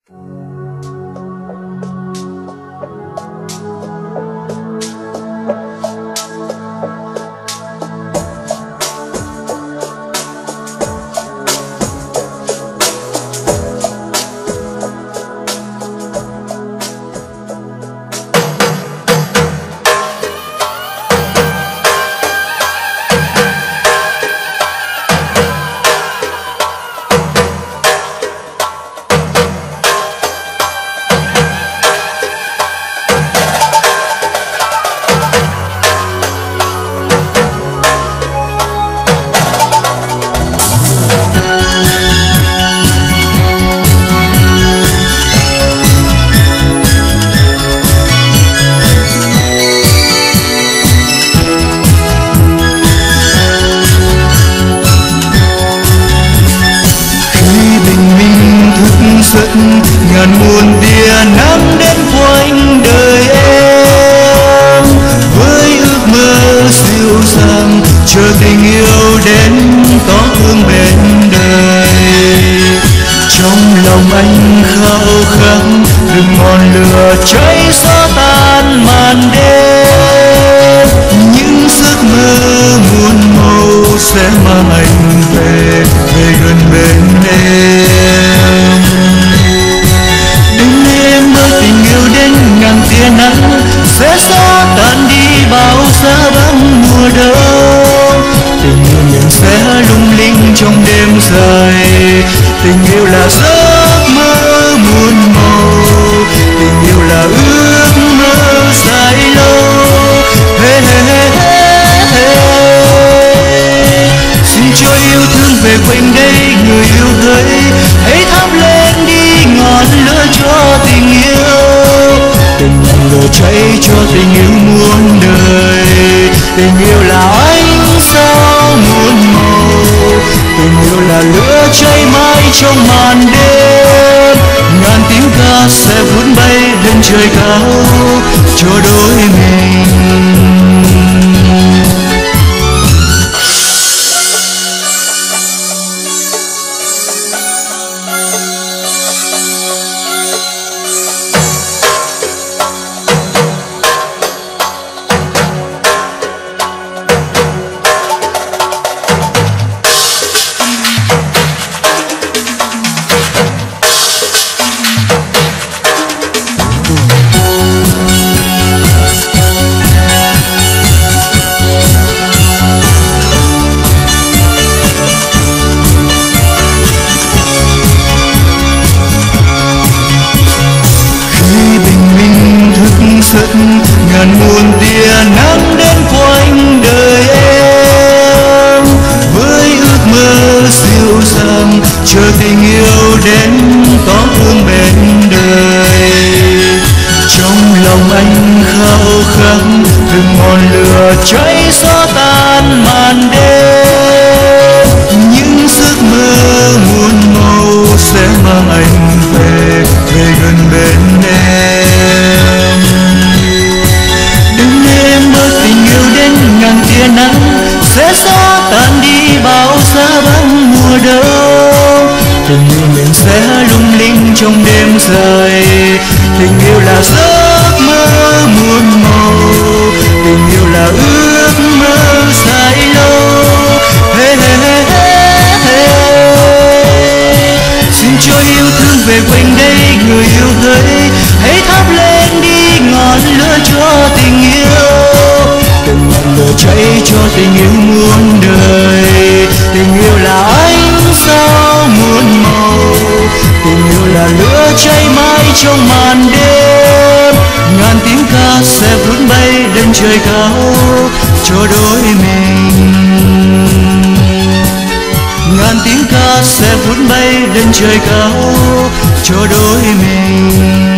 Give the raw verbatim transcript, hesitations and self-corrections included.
ngàn muôn tia nắng đến quanh đời em với ước mơ siêu sang chờ tình yêu đến có thương bên đời. Trong lòng anh khao khát từng ngọn lửa cháy gió tan màn đêm, những giấc mơ muôn màu sẽ mang anh về về gần bên em. Đừng em mơ tình yêu đến ngàn tia nắng sẽ gió tan đi bao giá băng mùa đông. Tình yêu mình sẽ lung linh trong đêm dài, tình yêu là giấc mơ muôn màu, tình yêu là ước mơ dài lâu. Hey, hey, hey, hey, hey. Xin cho yêu thương về quanh đây người yêu hỡi, hãy thắp lên đi ngọn lửa cho tình yêu. Tình lửa cháy cho tình yêu muôn đời, tình yêu là ánh sao muôn màu, tình yêu là lửa cháy mãi trong màn đêm. Ngàn tiếng ca sẽ vút bay lên trời cao cho đôi mình. Giấc ngàn muôn tia nắng đến quanh đời em với ước mơ siêu sang chờ tình yêu đến có thương bên đời. Trong lòng anh khao khát từng ngọn lửa cháy gió tan màn đêm, những giấc mơ muôn màu sẽ mang anh về về gần bên em. Tình yêu đến ngàn tia nắng sẽ gió tan đi bao giá băng mùa đông. Tình yêu mình sẽ lung linh trong đêm dài, tình yêu là giấc mơ muôn màu, tình yêu là ước mơ dài lâu. Hey, hey, hey, hey, hey. Xin cho yêu thương về quanh đây người yêu hỡi, hãy thắp lên đi ngọn lửa cho tình yêu. Từng ngọn lửa cháy cho tình yêu muôn đời, tình yêu là ánh sao muôn màu, tình yêu là lửa cháy mãi trong màn đêm. Ngàn tiếng ca sẽ vút bay lên trời cao cho đôi mình. Ngàn tiếng ca sẽ vút bay lên trời cao cho đôi mình.